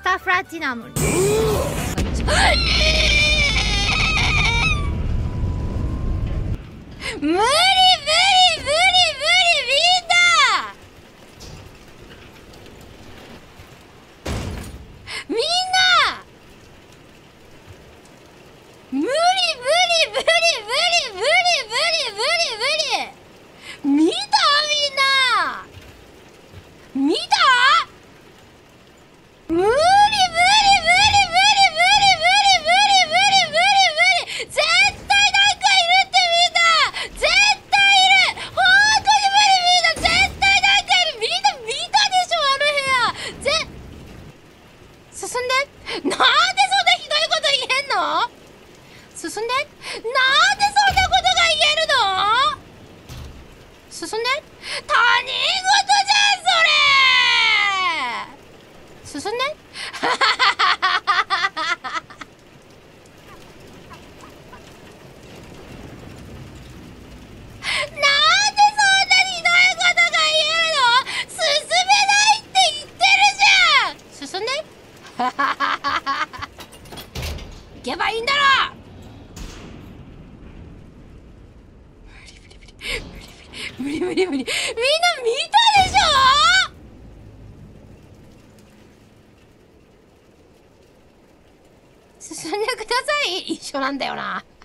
タプラチナム。無理無理無理無理無理、みんなみんな無理無理無理無理無理無理無理無理無理、見たみんな見た、無理無理無理無理無理無理無理無理無理無理無理、絶対なんかいるってみんな、絶対いる、本当に無理、みんな絶対なんかいる、みんな見たでしょあの部屋、進んで、なんでそんなひどいこと言えんの、進んで、なんでそんなことが言えるの、進んで、他人事じゃんそれ、進んでなんでそんなひどいことが言えるの、進めないって言ってるじゃん、進んで行けばいいんだろ、無理無理無理無理無理無理、みんな見たでしょ、進んでください、一緒なんだよな。